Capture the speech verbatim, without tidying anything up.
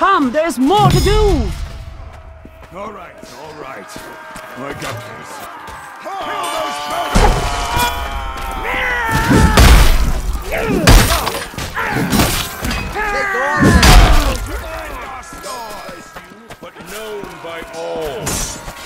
Come, there's more to do! All right, all right. I got this. Kill those powders! Take all of them! But known by all.